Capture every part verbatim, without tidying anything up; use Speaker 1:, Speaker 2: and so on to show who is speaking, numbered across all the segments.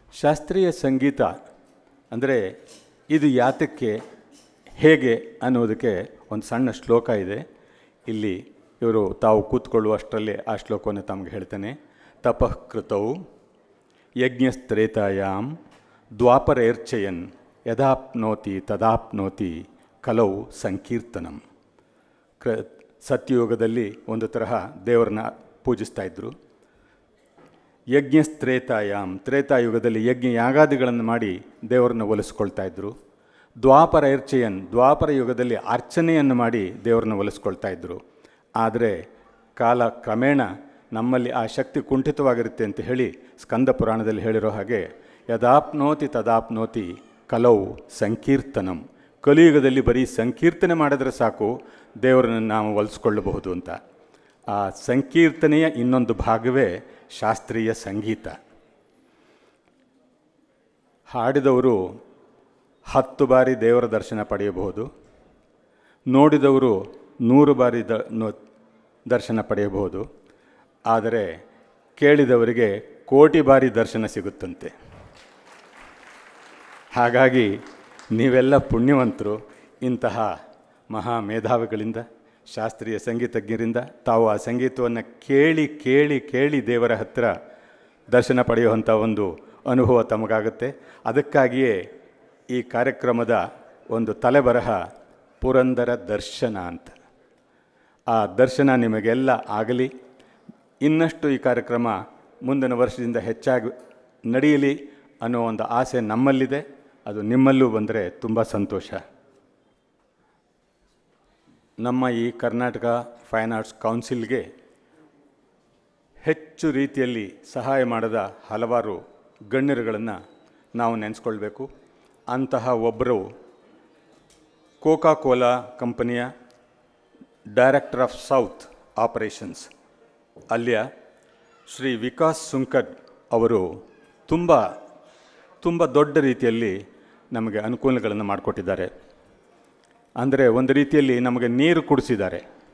Speaker 1: ಶಾಸ್ತ್ರೀಯ ಸಂಗೀತ ಅಂದರೆ ಇದು ಯಾತಕ್ಕೆ ಹೇಗೆ ಅನ್ನೋದಕ್ಕೆ ಒಂದು ಸಣ್ಣ ಶ್ಲೋಕ ಇದೆ. ಇಲ್ಲಿ ಇವರು ತಾವು ಕೂತ್ಕೊಳ್ಳುವಷ್ಟರಲ್ಲಿ ಆ ಶ್ಲೋಕವನ್ನು ತಮಗೆ ಹೇಳ್ತೇನೆ. ತಪಃ ಕೃತೌ ಯಜ್ಞಸ್ತ್ರೇತಾಯಾಂ ದ್ವಾಪರೇರ್ಚಯನ್ ಯದಾಪ್ನೋತಿ ತದಾಪ್ನೋತಿ ಕಲೌ ಸಂಕೀರ್ತನಂ. ಕ್ರ ಸತ್ಯಯುಗದಲ್ಲಿ ಒಂದು ತರಹ ದೇವರನ್ನ ಪೂಜಿಸ್ತಾ ಇದ್ದರು. ಯಜ್ಞಸ್ತ್ರೇತಾಯಾಮ್, ತ್ರೇತಾಯುಗದಲ್ಲಿ ಯಜ್ಞ ಯಾಗಾದಿಗಳನ್ನು ಮಾಡಿ ದೇವರನ್ನು ಒಲಿಸ್ಕೊಳ್ತಾ ಇದ್ದರು. ದ್ವಾಪರ ಎರ್ಚಯನ್, ದ್ವಾಪರ ಯುಗದಲ್ಲಿ ಅರ್ಚನೆಯನ್ನು ಮಾಡಿ ದೇವರನ್ನು ಒಲಿಸ್ಕೊಳ್ತಾ ಇದ್ದರು. ಆದರೆ ಕಾಲ ಕ್ರಮೇಣ ನಮ್ಮಲ್ಲಿ ಆ ಶಕ್ತಿ ಕುಂಠಿತವಾಗಿರುತ್ತೆ ಅಂತ ಹೇಳಿ ಸ್ಕಂದ ಪುರಾಣದಲ್ಲಿ ಹೇಳಿರೋ ಹಾಗೆ ಯದಾಪ್ನೋತಿ ತದಾಪ್ನೋತಿ ಕಲೌ ಸಂಕೀರ್ತನಂ, ಕಲಿಯುಗದಲ್ಲಿ ಬರೀ ಸಂಕೀರ್ತನೆ ಮಾಡಿದ್ರೆ ಸಾಕು ದೇವರನ್ನು ನಾವು ಒಲಿಸ್ಕೊಳ್ಳಬಹುದು ಅಂತ. ಆ ಸಂಕೀರ್ತನೆಯ ಇನ್ನೊಂದು ಭಾಗವೇ ಶಾಸ್ತ್ರೀಯ ಸಂಗೀತ. ಹಾಡಿದವರು ಹತ್ತು ಬಾರಿ ದೇವರ ದರ್ಶನ ಪಡೆಯಬಹುದು, ನೋಡಿದವರು ನೂರು ಬಾರಿ ದ ದರ್ಶನ ಪಡೆಯಬಹುದು, ಆದರೆ ಕೇಳಿದವರಿಗೆ ಕೋಟಿ ಬಾರಿ ದರ್ಶನ ಸಿಗುತ್ತಂತೆ. ಹಾಗಾಗಿ ನೀವೆಲ್ಲ ಪುಣ್ಯವಂತರು. ಇಂತಹ ಮಹಾ ಮೇಧಾವಿಗಳಿಂದ, ಶಾಸ್ತ್ರೀಯ ಸಂಗೀತಜ್ಞರಿಂದ ತಾವು ಆ ಸಂಗೀತವನ್ನು ಕೇಳಿ ಕೇಳಿ ಕೇಳಿ ದೇವರ ಹತ್ತಿರ ದರ್ಶನ ಪಡೆಯುವಂಥ ಒಂದು ಅನುಭವ ತಮಗಾಗುತ್ತೆ. ಅದಕ್ಕಾಗಿಯೇ ಈ ಕಾರ್ಯಕ್ರಮದ ಒಂದು ತಲೆಬರಹ ಪುರಂದರ ದರ್ಶನ ಅಂತ. ಆ ದರ್ಶನ ನಿಮಗೆಲ್ಲ ಆಗಲಿ. ಇನ್ನಷ್ಟು ಈ ಕಾರ್ಯಕ್ರಮ ಮುಂದಿನ ವರ್ಷದಿಂದ ಹೆಚ್ಚಾಗಿ ನಡೆಯಲಿ ಅನ್ನೋ ಒಂದು ಆಸೆ ನಮ್ಮಲ್ಲಿದೆ. ಅದು ನಿಮ್ಮಲ್ಲೂ ಬಂದರೆ ತುಂಬ ಸಂತೋಷ. ನಮ್ಮ ಈ ಕರ್ನಾಟಕ ಫೈನ್ ಆರ್ಟ್ಸ್ ಕೌನ್ಸಿಲ್ಗೆ ಹೆಚ್ಚು ರೀತಿಯಲ್ಲಿ ಸಹಾಯ ಮಾಡಿದ ಹಲವಾರು ಗಣ್ಯರುಗಳನ್ನು ನಾವು ನೆನೆಸ್ಕೊಳ್ಬೇಕು. ಅಂತಹ ಒಬ್ಬರು ಕೋಕಾ ಕೋಲಾ ಕಂಪನಿಯ ಡೈರೆಕ್ಟರ್ ಆಫ್ ಸೌತ್ ಆಪರೇಷನ್ಸ್ ಅಲ್ಲಿಯ ಶ್ರೀ ವಿಕಾಸ್ ಸುಂಕಡ್ ಅವರು ತುಂಬ ತುಂಬ ದೊಡ್ಡ ರೀತಿಯಲ್ಲಿ ನಮಗೆ ಅನುಕೂಲಗಳನ್ನು ಮಾಡಿಕೊಟ್ಟಿದ್ದಾರೆ. ಅಂದರೆ ಒಂದು ರೀತಿಯಲ್ಲಿ ನಮಗೆ ನೀರು ಕುಡಿಸಿದ್ದಾರೆ.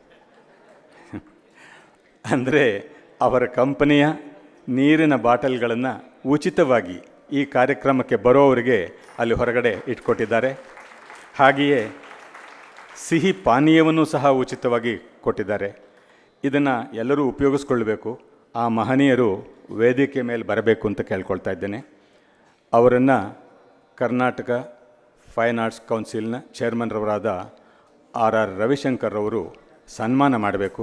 Speaker 1: ಅಂದರೆ ಅವರ ಕಂಪನಿಯ ನೀರಿನ ಬಾಟಲ್ಗಳನ್ನು ಉಚಿತವಾಗಿ ಈ ಕಾರ್ಯಕ್ರಮಕ್ಕೆ ಬರೋವರಿಗೆ ಅಲ್ಲಿ ಹೊರಗಡೆ ಇಟ್ಕೊಟ್ಟಿದ್ದಾರೆ. ಹಾಗೆಯೇ ಸಿಹಿ ಪಾನೀಯವನ್ನು ಸಹ ಉಚಿತವಾಗಿ ಕೊಟ್ಟಿದ್ದಾರೆ. ಇದನ್ನು ಎಲ್ಲರೂ ಉಪಯೋಗಿಸ್ಕೊಳ್ಬೇಕು. ಆ ಮಹನೀಯರು ವೇದಿಕೆ ಮೇಲೆ ಬರಬೇಕು ಅಂತ ಕೇಳ್ಕೊಳ್ತಾ ಇದ್ದೇನೆ. ಅವರನ್ನು ಕರ್ನಾಟಕ ಫೈನ್ ಆರ್ಟ್ಸ್ ಕೌನ್ಸಿಲ್ನ ಚೇರ್ಮನ್ರವರಾದ ಆರ್ ಆರ್ ರವಿಶಂಕರ್ ಅವರು ಸನ್ಮಾನ ಮಾಡಬೇಕು.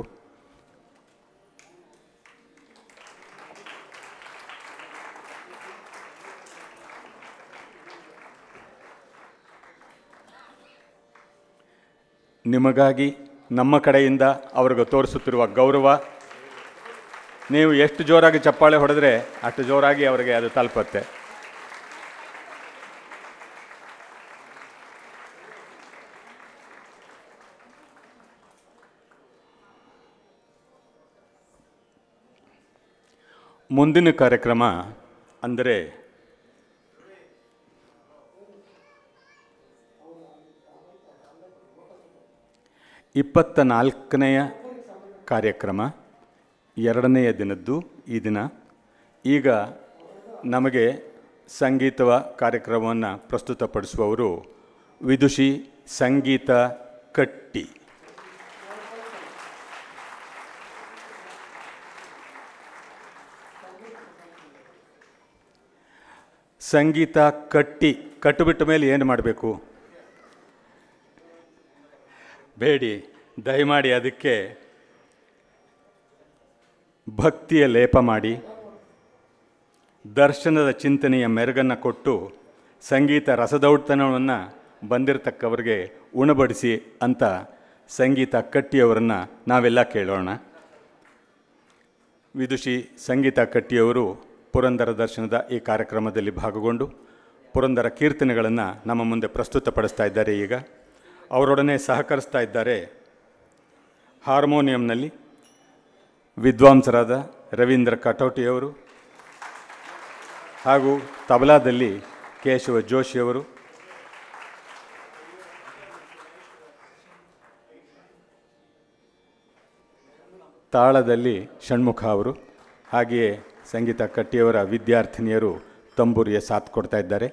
Speaker 1: ನಿಮಗಾಗಿ ನಮ್ಮ ಕಡೆಯಿಂದ ಅವ್ರಿಗೆ ತೋರಿಸುತ್ತಿರುವ ಗೌರವ, ನೀವು ಎಷ್ಟು ಜೋರಾಗಿ ಚಪ್ಪಾಳೆ ಹೊಡೆದ್ರೆ ಅಷ್ಟು ಜೋರಾಗಿ ಅವರಿಗೆ ಅದು ತಲುಪುತ್ತೆ. ಮುಂದಿನ ಕಾರ್ಯಕ್ರಮ ಅಂದರೆ ಇಪ್ಪತ್ತ ನಾಲ್ಕನೆಯ ಕಾರ್ಯಕ್ರಮ, ಎರಡನೆಯ ದಿನದ್ದು ಈ ದಿನ. ಈಗ ನಮಗೆ ಸಂಗೀತವ ಕಾರ್ಯಕ್ರಮವನ್ನು ಪ್ರಸ್ತುತಪಡಿಸುವವರು ವಿದುಷಿ ಸಂಗೀತ ಕಟ್ಟಿ. ಸಂಗೀತ ಕಟ್ಟಿ ಕಟ್ಟಿಬಿಟ್ಟ ಮೇಲೆ ಏನು ಮಾಡಬೇಕು? ಬೇಡಿ, ದಯಮಾಡಿ ಅದಕ್ಕೆ ಭಕ್ತಿಯ ಲೇಪ ಮಾಡಿ, ದರ್ಶನದ ಚಿಂತನೆಯ ಮೆರುಗನ್ನು ಕೊಟ್ಟು, ಸಂಗೀತ ರಸದೌತಣವನ್ನು ಬಂದಿರತಕ್ಕವರಿಗೆ ಉಣಬಡಿಸಿ ಅಂತ ಸಂಗೀತ ಕಟ್ಟಿಯವರನ್ನು ನಾವೆಲ್ಲ ಕೇಳೋಣ. ವಿದುಷಿ ಸಂಗೀತ ಕಟ್ಟಿಯವರು ಪುರಂದರ ದರ್ಶನದ ಈ ಕಾರ್ಯಕ್ರಮದಲ್ಲಿ ಭಾಗಗೊಂಡು ಪುರಂದರ ಕೀರ್ತನೆಗಳನ್ನು ನಮ್ಮ ಮುಂದೆ ಪ್ರಸ್ತುತಪಡಿಸ್ತಾ ಇದ್ದಾರೆ. ಈಗ ಅವರೊಡನೆ ಸಹಕರಿಸ್ತಾ ಇದ್ದಾರೆ ಹಾರ್ಮೋನಿಯಂನಲ್ಲಿ ವಿದ್ವಾಂಸರಾದ ರವೀಂದ್ರ ಕಟೋಟಿಯವರು, ಹಾಗೂ ತಬಲಾದಲ್ಲಿ ಕೇಶವ ಜೋಶಿಯವರು, ತಾಳದಲ್ಲಿ ಷಣ್ಮುಖ ಅವರು, ಹಾಗೆಯೇ ಸಂಗೀತ ಕಟ್ಟಿಯವರ ವಿದ್ಯಾರ್ಥಿನಿಯರು ತಂಬೂರಿಯ ಸಾಥ್ ಕೊಡ್ತಾ ಇದ್ದಾರೆ.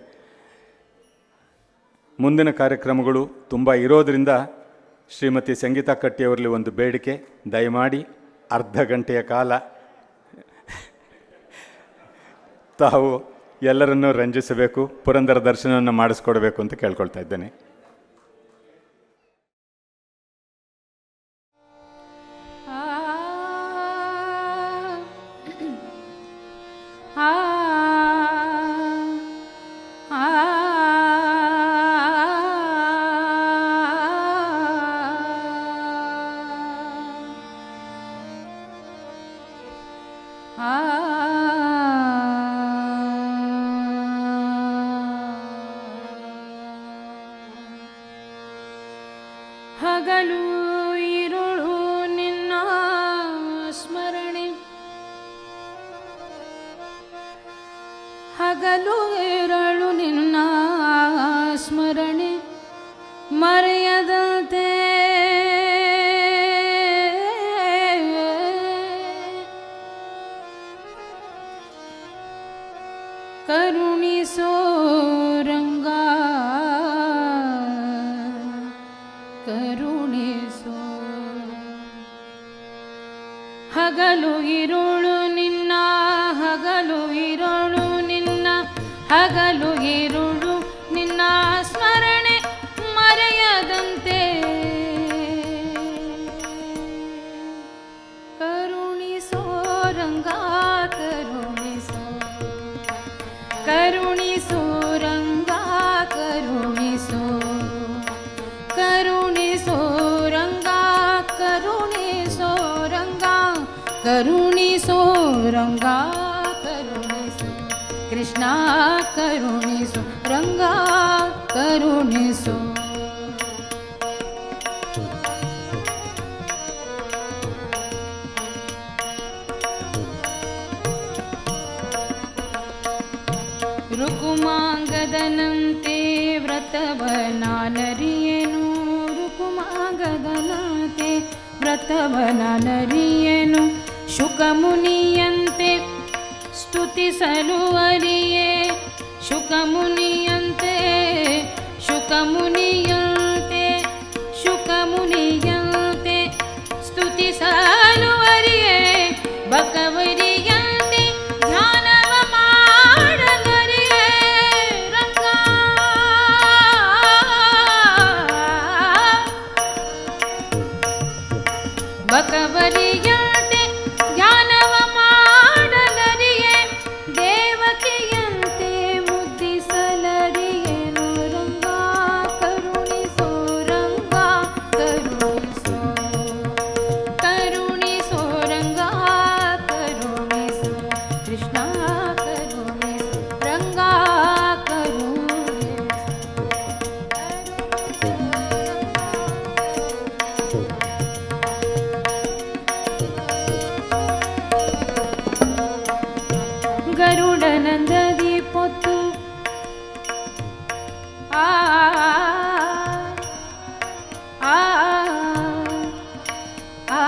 Speaker 1: ಮುಂದಿನ ಕಾರ್ಯಕ್ರಮಗಳು ತುಂಬ ಇರೋದರಿಂದ ಶ್ರೀಮತಿ ಸಂಗೀತಾ ಕಟ್ಟಿಯವರಲ್ಲಿ ಒಂದು ಬೇಡಿಕೆ, ದಯಮಾಡಿ ಅರ್ಧ ಗಂಟೆಯ ಕಾಲ ತಾವು ಎಲ್ಲರನ್ನೂ ರಂಜಿಸಬೇಕು, ಪುರಂದರ ದರ್ಶನವನ್ನು ಮಾಡಿಸ್ಕೊಡ್ಬೇಕು ಅಂತ ಕೇಳ್ಕೊಳ್ತಾ ಇದ್ದೇನೆ.
Speaker 2: ಹಗಲು ಇರುಳು ನಿನ್ನ ಸ್ಮರಣೆ, ಹಗಲು ಇರಳು ನಿನ್ನ ಸ್ಮರಣೆ ಮರೆಯದಂತೆ ಕರುಣಿಸೋ ರಂಗ, ಕರುಣಿಸೋ. ಹಗಲು ಇರುಳು ನಿನ್ನ, ಹಗಲು ಇರುಳು ನಿನ್ನ, ಹಗಲು ಇರುಳು ನಿನ್ನ ಸ್ಮರಣೆ ಮರೆಯದಂತೆ ಕರುಣಿಸೋ ರಂಗ, ಕರುಣಿಸೋ, ಕರುಣಿಸೋ ರಂಗ, ಕರುಣಿಸೋ, ಕರುಣಿಸೋ ರಂಗ, ಕರುಣಿಸೋ ರಂಗ, ಕರುಣಿಸೋ ರಂಗ, ಕರುಣಿಸೋ ಕೃಷ್ಣ, ಕರುಣಿಸೋ ರಂಗ, ಕರುಣಿಸೋ. ರುಕುಮಾಂಗದನಂತೆ ವ್ರತವನಾನರಿಯೇನು, ರುಕುಮಾಂಗದನಂತೆ ವ್ರತವನಾನರಿಯೇನು, ಶುಕಮುನಿಯಂತೆ ಸ್ತುತಿಸಲು ಅರಿಯೇ, ಶುಕಮುನಿಯಂತೆ, ಶುಕಮುನಿಯಂತೆ, ಶುಕಮುನಿಯಂತೆ ಸ್ತುತಿಸಲು ಅರಿಯೇ, ಬಕವರಿಯಂತೆ ಧ್ಯಾನವ ಮಾಡಲರಿಯೇ ರಂಗ, ಬಕವರಿಯಂತೆ ಧ್ಯಾನವ ಮಾಡಲರಿಯೇ, ದೇವಕಿಯಂತೆ ಮುದ್ದಿಸಲರಿಯೇನು ರಂಗ, ಕರುಣಿಸೋ ರಂಗ, ಕರುಣಿಸೋ, ಕರುಣಿಸೋ ರಂಗ, ಕರುಣಿಸೋ ಕೃಷ್ಣ, ಕರುಣಿಸೋ ರಂಗ, ಕರುಣಿಸೋ. ಗರುಡನಂದದಿ ಪೊತ್ತು ಆ ಆ ಆ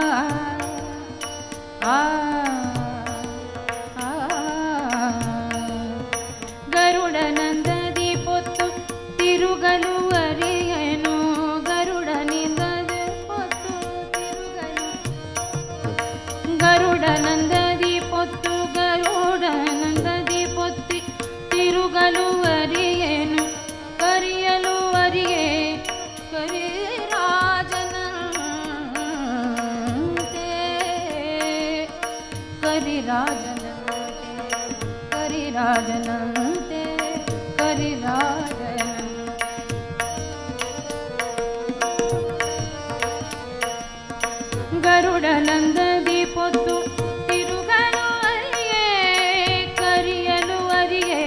Speaker 2: ಆ ಗರುಡನಂದದಿ ಪೊತ್ತು ತಿರುಗಲು ಅರಿಯನು, ಗರುಡನಿಂದದಿ ಪೊತ್ತು ತಿರುಗಲು, ಗರುಡನಂದದಿ ಪೊತ್ತು, ಗರುಡನಂದದಿ ಪೊತ್ತಿ ತಿರುಗಲು ಅರಿಯೇನು, ಕರಿಯಲು ಅರಿಯೇ, ಕರಿರಾಜನಂತೆ, ಕರಿರಾಜನಂತೆ, ಕರಿರಾಜನಂತೆ, ಕರಿರಾಜನಂತೆ. ಗರುಡನಂದದಿ ಪೊತ್ತು ತಿರುಗಲು ಅರಿಯೇ, ಕರಿಯಲು ಅರಿಯೇ,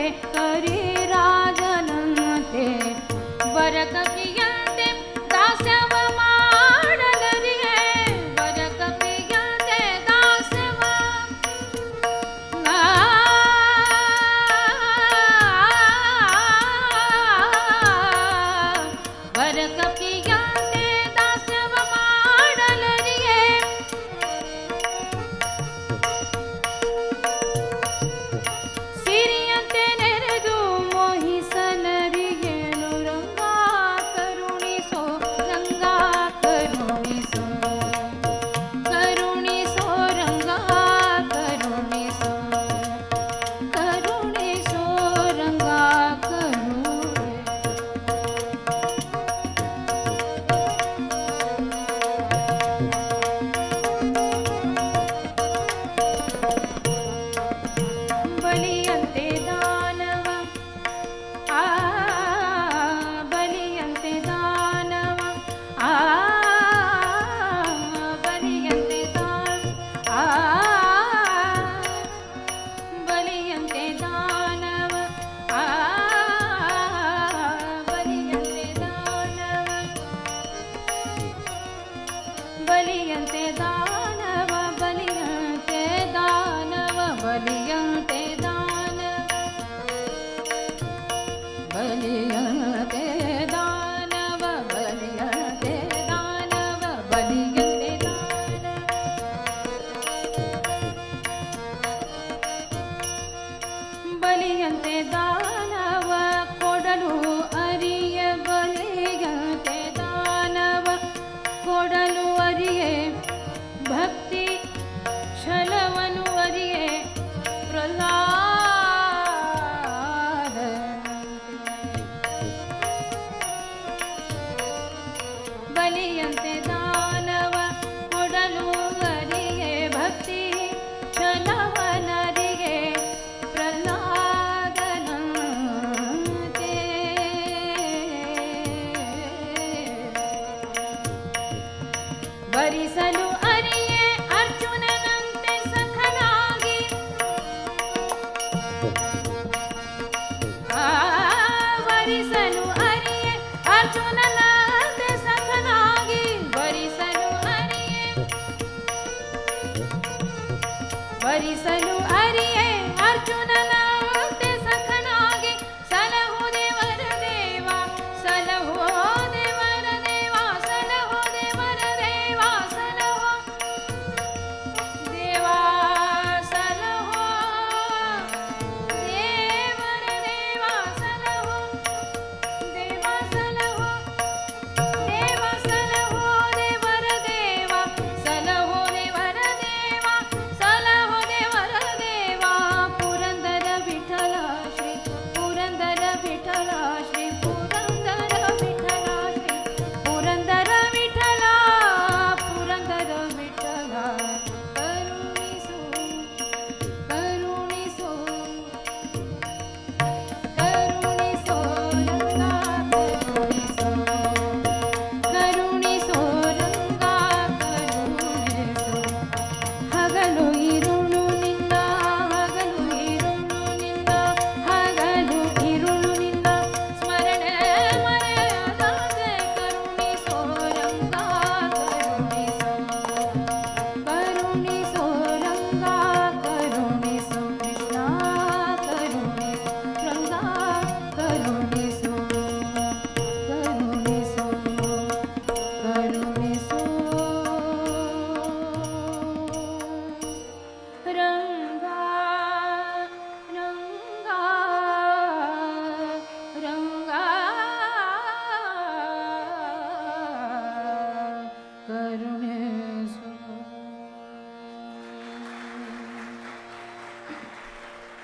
Speaker 2: ಕರಿರಾಜನಂತೆ, ಬರಕಪಿಯಂತೆ ದಾಸ್ಯವ ಮಾಡಲರಿಯೇ, ಬರಕಪಿಯಂತೆ ದಾಸ್ಯವ, ಆ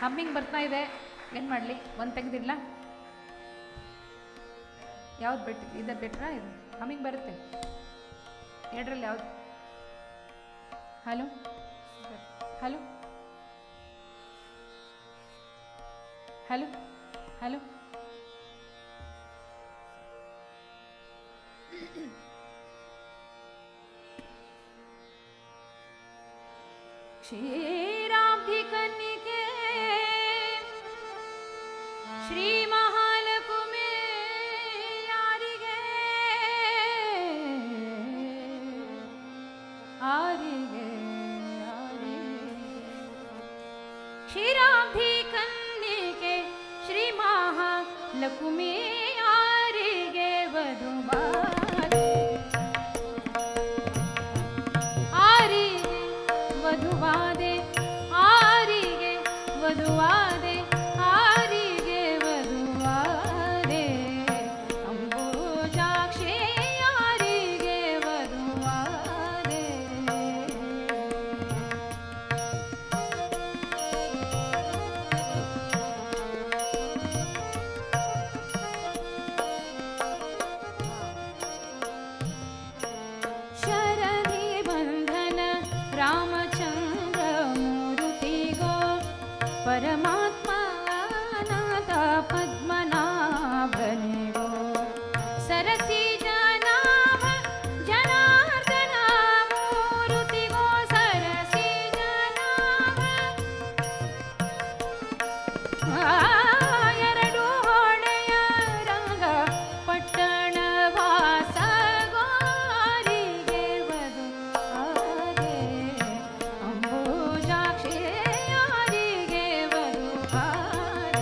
Speaker 2: ಹಮ್ಮಿಂಗ್ ಬರ್ತಾ ಇದೆ, ಏನು ಮಾಡಲಿ? ಒಂದು ತೆಗೆದಿಲ್ಲ, ಯಾವ್ದು ಬಿಟ್ಟು ಇದು ಬಿಟ್ರಾ? ಇದು ಹಮ್ಮಿಂಗ್ ಬರುತ್ತೆ, ಎರಡರಲ್ಲಿ ಯಾವ್ದು? ಹಲೋ ಹಲೋ ಹಲೋ ಹಲೋ ಕ್ಷೀರಾಬ್ಧಿ ಕನ್ನಿಕೆ ಶ್ರೀ ಮಹಾಲಕ್ಷ್ಮಿ ಯಾರಿಗೆ ಆರಿಗೆ ಕ್ಷೀರಾಬ್ಧಿ ಕನ್ನಿಕೆ ಶ್ರೀ ಮಹಾಲಕ್ಷ್ಮಿ ಯಾರಿಗೆ ವಧುವಾದೆ ಆರಿಗೆ ವಧುವಾದೆ ಆರಿಗೆ ವಧುವಾದೆ ಆರಿಗೆ ವಧುವಾದೆ ಅಂಬುಜಾಕ್ಷಿ ಯಾರಿಗೆ ವಧುವಾದೆ ಶರದಿ ಬಂಧನ ರಾಮಚಂದ್ರ ಮೂರುತಿಗೋ ಪರಮಾತ್ಮ ಅನಾಥ ಪದ್ಮನಾಭನಿಗೋ ಸರಸಿ ಜನಾಭ ಜನಾರ್ದನ ಮೂರುತಿಗೋ ಸರಸಿ ಜನಾಭ ಆ ಎರಡು ಹೊಳೆಯ ರಂಗ ಪಟ್ಟಣ ವಾಸ ಗೋರಿಗೆ ವಧು ಆದೆ ಅಂಬುಜಾಕ್ಷಿ ಯಾರಿಗೆ ವಧು ಆದೆ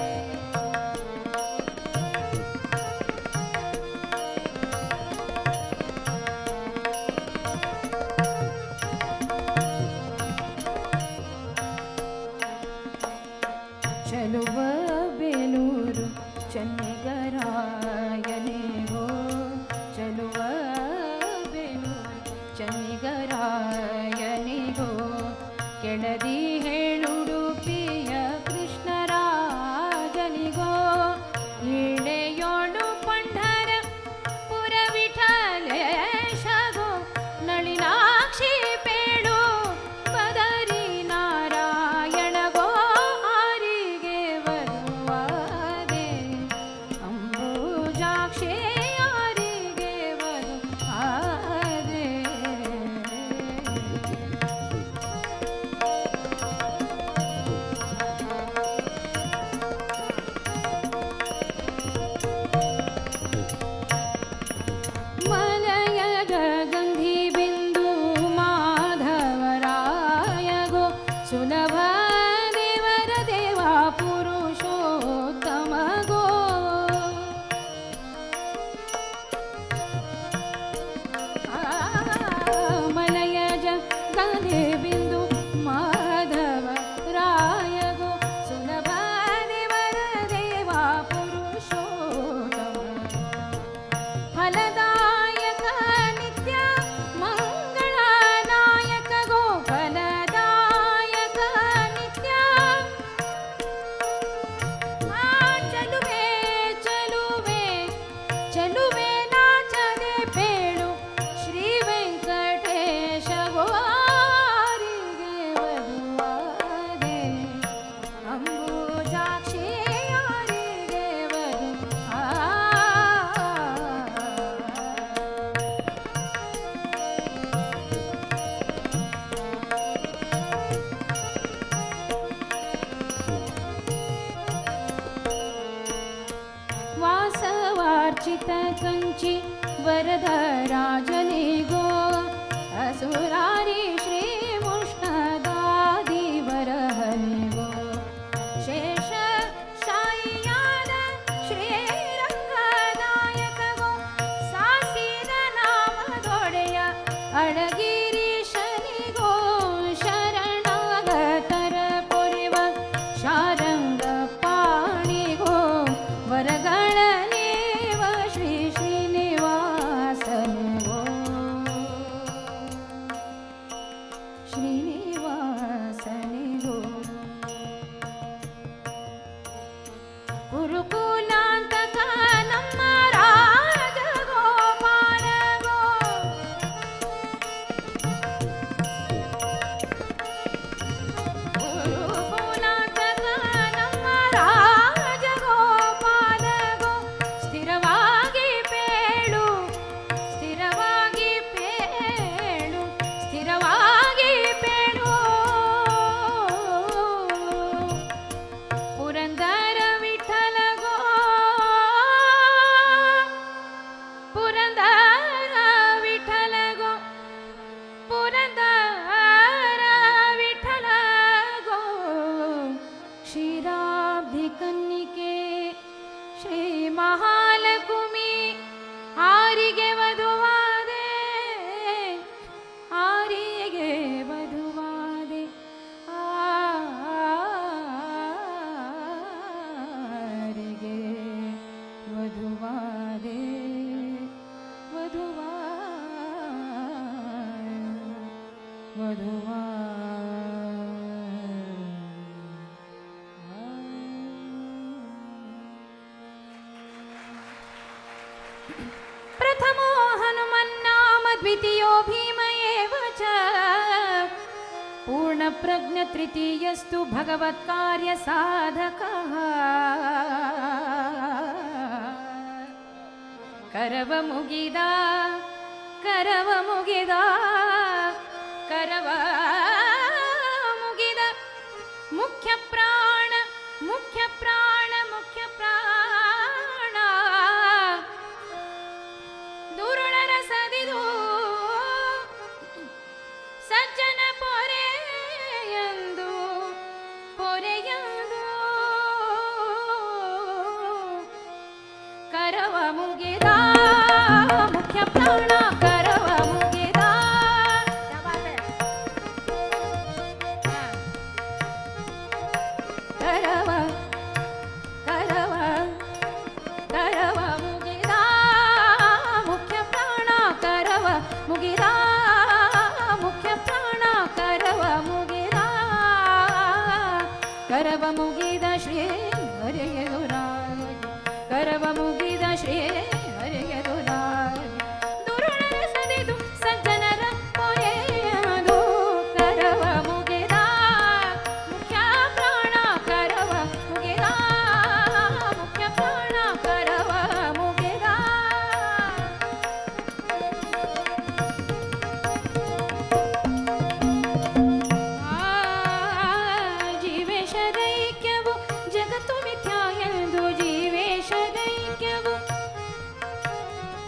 Speaker 2: ಚಲುವ ಬೇಲೂರು ಚನ್ನಿಗರಾಯನಿಗೋ ಚಲುವ ಬೇಲೂರು ಚನ್ನಿಗರಾಯನಿಗೋ ಕೆಳದಿ ಹೇಳುಡುಪಿಯ ಕೃಷ್ಣರಾಜನಿಗೋ ಇಳೆಯೋಳು ಪಂಢರ ಪುರ ವಿಠಲೇಶಗೋ ನಳಿನಾಕ್ಷಿ ಪೇಳು ಬದರಿ ನಾರಾಯಣಗೋ ಆರಿಗೆ ವಧುವಾದೆ ಅಂಬುಜಾಕ್ಷಿ ಯಾರಿಗೆ ವಧುವಾದೆ ಮಲಯದ ಗಂಧಿ ಬಿಂದು ಮಾಧವರಾಯಗೋ ಸುಲಭ ದೇವರ ದೇವ ಪುರುಷೋತ್ತಮಗೋ ಆ, ಮಲಯಜ ಗಂಧಿ ಬಿಂದು ಮಾಧವರಾಯಗೋ ಸುಲಭ ದೇವರ ದೇವ ಪುರುಷೋತ್ತಮ ಫಲದಾಯಕ ನಿತ್ಯ ಮಂಗಳನಾಯಕ ಗೋ ಫಲದಾಯಕ ನಿತ್ಯ ಆ ಚಲುವೆ ಚಲುವೆ ಚಲುವೆ ನಾಚದೆ ಪೇಳು ಶ್ರೀ ವೆಂಕಟೇಶ ಗೋರಿಗೆ ವಧುವಾದೆ ಅಂಬುಜಾಕ್ಷಿ ಯಾರಿಗೆ ವಧು ಆ ವಾಸವಾರ್ಚಿತ ಕಂಚಿ ವರದ ರಾಜನಿಗೋ ಅಸುರಾರಿ ಶ್ರೀ ಮುಷ್ಣದಾದಿ ವರಹನಿಗೋ ಶೇಷ ಶಾಯಿಯಾದ ಶ್ರೀರಂಗನಾಯಕಗೋ ಸಾಸಿದ ನಾಮದೊಡೆಯ ಅಳಗಿರೀಶನಿಗೋ ಶರಣಾಗತರ ಪೊರೆವ ಶಾರಂಗ ಪಾಣಿಗೋ ವರಗಳ ನೇವ ಶ್ರೀ ಶ್ರೀನಿವಾಸನಿಗೋ ಗುರುಕುಲಾಂತಕ ನಮ್ಮ ರಾಜಗೋಪಾಲಗೋ ಗುರುಕುಲಾಂತಕ ನಮ್ಮ ರಾಜಗೋಪಾಲಗೋ ಸ್ಥಿರವಾಗಿ ಪೇಳು ಸ್ಥಿರವಾಗಿ ಪೇಳು ಸ್ಥಿರವಾಗಿ ಪೇಳು ಪುರಂದರ ವಿಠಲಗೋ ಪುರಂದರ ವಿಠಲಗೋ ಪುರಂದರ ವಿಠಲಗೋ ಕ್ಷೀರಾಬ್ಧಿ ಕನ್ನಿಕೆ ಶ್ರೀ ಮಹಾಲಕ್ಷ್ಮಿ ಆರಿಗೆ ವಧುವಾದೆ ಆರಿಗೆ ವಧುವಾದೆ ಆರಿಗೆ ವಧುವಾದೆ ವಧುವಾ ವಧುವಾ प्रथमो हनुमन्नाम द्वितीयो भीम एव च पूर्णप्रज्ञ तृतीयस्तु भगवत्कार्यसाधकः करव मुगिद करव मुगिद करव मुगिद मुख्य प्राण मुख्य प्राण मुख्य प्राण ದುರುಳರ ಸದಿದು ಸಜ್ಜನ ಪೊರೆಯಂದು ಪೊರೆಯಂದು ಕರವ ಮುಗಿದ ಮುಖ್ಯ ಪ್ರಾಣ ಕರವ ಮುಗಿದ ಕರವ ಕರವ ಕರವ ಮುಗಿದ ಮುಖ್ಯ ಪ್ರಾಣ ಕರವ ಮುಗಿದ ಮುಖ್ಯ ಪ್ರಾಣ ಕರವ ಮುಗಿದ ಕರವ ಮುಗಿದ ಶ್ರೀ ಹರಿಗೆ ದುರಾಯ ಕರವ ಮುಗಿದ ಶ್ರೀ ಹರಿಗೆ ದುರಾಯ ದುರುಳರ ಸದಿದು ಸಜ್ಜನರ ಪೊರೆಯದು ಕರವ ಮುಗಿದ ಮುಖ್ಯ ಪ್ರಾಣ ಕರವ ಮುಗಿದ ಮುಖ್ಯ ಪ್ರಾಣ ಕರವ ಮುಗಿದ ಜೀವೇಶರೈಕ್ಯವು ಜಗತ್ತು ಮಿಥ್ಯಾ ಎಂದು ಜೀವೇಶರೈಕ್ಯವು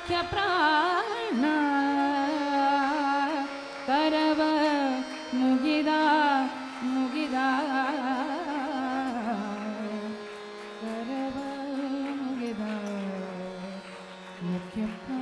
Speaker 2: ಮುಖ್ಯ ಪ್ರಾಣ ಕರವ ಮುಗಿದ ಮುಗಿದ ಕರವ ಮುಗಿದ ಮುಖ್ಯ ಪ್ರಾಣ.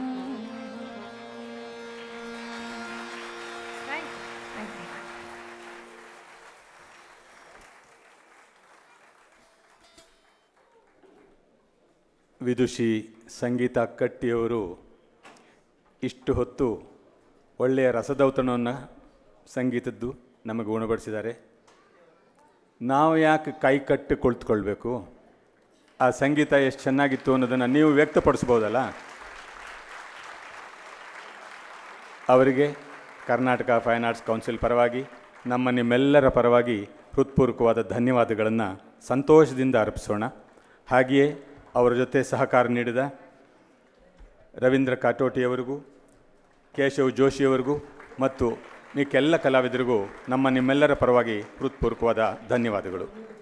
Speaker 1: ವಿದುಷಿ ಸಂಗೀತಾ ಕಟ್ಟಿಯವರು ಇಷ್ಟು ಹೊತ್ತು ಒಳ್ಳೆಯ ರಸದೌತಣವನ್ನು ಸಂಗೀತದ್ದು ನಮಗೆ ಉಣಬಡಿಸಿದ್ದಾರೆ. ನಾವು ಯಾಕೆ ಕೈ ಕಟ್ಟಿ ಕುಳಿತುಕೊಳ್ಬೇಕು? ಆ ಸಂಗೀತ ಎಷ್ಟು ಚೆನ್ನಾಗಿತ್ತು ಅನ್ನೋದನ್ನು ನೀವು ವ್ಯಕ್ತಪಡಿಸ್ಬೋದಲ್ಲ. ಅವರಿಗೆ ಕರ್ನಾಟಕ ಫೈನ್ ಆರ್ಟ್ಸ್ ಕೌನ್ಸಿಲ್ ಪರವಾಗಿ, ನಮ್ಮ ನಿಮ್ಮೆಲ್ಲರ ಪರವಾಗಿ ಹೃತ್ಪೂರ್ವಕವಾದ ಧನ್ಯವಾದಗಳನ್ನು ಸಂತೋಷದಿಂದ ಅರ್ಪಿಸೋಣ. ಹಾಗೆಯೇ ಅವರ ಜೊತೆ ಸಹಕಾರ ನೀಡಿದ ರವೀಂದ್ರ ಕಾಟೋಟಿಯವರಿಗೂ, ಕೇಶವ್ ಜೋಶಿಯವರಿಗೂ ಮತ್ತು ಮಿಕ್ಕೆಲ್ಲ ಕಲಾವಿದರಿಗೂ ನಮ್ಮ ನಿಮ್ಮೆಲ್ಲರ ಪರವಾಗಿ ಹೃತ್ಪೂರ್ವಕವಾದ ಧನ್ಯವಾದಗಳು.